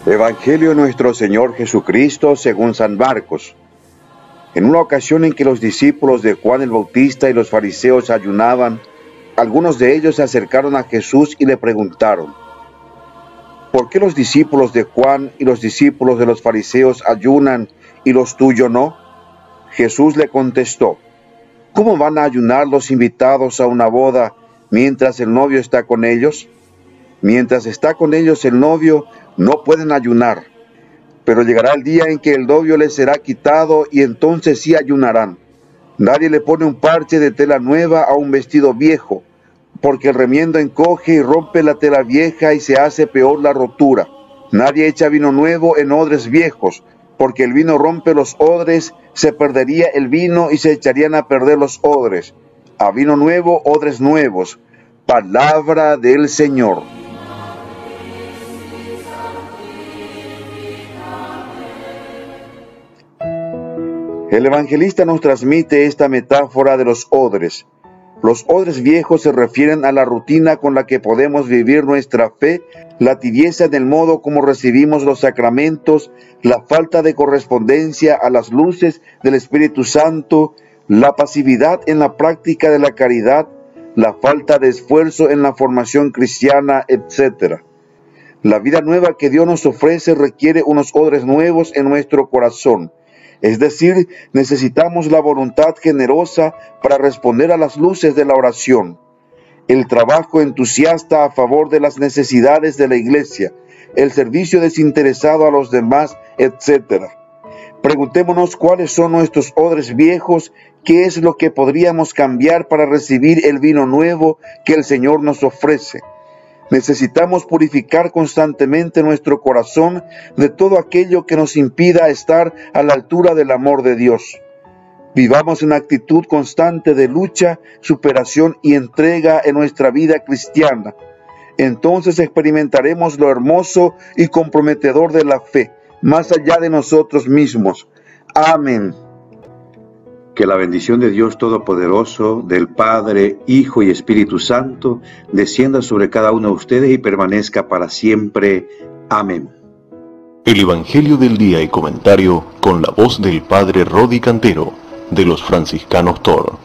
Evangelio de nuestro Señor Jesucristo según San Marcos. En una ocasión en que los discípulos de Juan el Bautista y los fariseos ayunaban, algunos de ellos se acercaron a Jesús y le preguntaron: ¿por qué los discípulos de Juan y los discípulos de los fariseos ayunan y los tuyos no? Jesús le contestó: ¿cómo van a ayunar los invitados a una boda mientras el novio está con ellos? Mientras está con ellos el novio, no pueden ayunar. Pero llegará el día en que el novio les será quitado y entonces sí ayunarán. Nadie le pone un parche de tela nueva a un vestido viejo, porque el remiendo encoge y rompe la tela vieja y se hace peor la rotura. Nadie echa vino nuevo en odres viejos, porque el vino rompe los odres, se perdería el vino y se echarían a perder los odres. A vino nuevo, odres nuevos. Palabra del Señor. El evangelista nos transmite esta metáfora de los odres. Los odres viejos se refieren a la rutina con la que podemos vivir nuestra fe, la tibieza en el modo como recibimos los sacramentos, la falta de correspondencia a las luces del Espíritu Santo, la pasividad en la práctica de la caridad, la falta de esfuerzo en la formación cristiana, etc. La vida nueva que Dios nos ofrece requiere unos odres nuevos en nuestro corazón. Es decir, necesitamos la voluntad generosa para responder a las luces de la oración, el trabajo entusiasta a favor de las necesidades de la Iglesia, el servicio desinteresado a los demás, etc. Preguntémonos cuáles son nuestros odres viejos, qué es lo que podríamos cambiar para recibir el vino nuevo que el Señor nos ofrece. Necesitamos purificar constantemente nuestro corazón de todo aquello que nos impida estar a la altura del amor de Dios. Vivamos una actitud constante de lucha, superación y entrega en nuestra vida cristiana. Entonces experimentaremos lo hermoso y comprometedor de la fe, más allá de nosotros mismos. Amén. Que la bendición de Dios Todopoderoso, del Padre, Hijo y Espíritu Santo, descienda sobre cada uno de ustedes y permanezca para siempre. Amén. El Evangelio del Día y Comentario con la voz del Padre Rodi Cantero, de los Franciscanos Tor.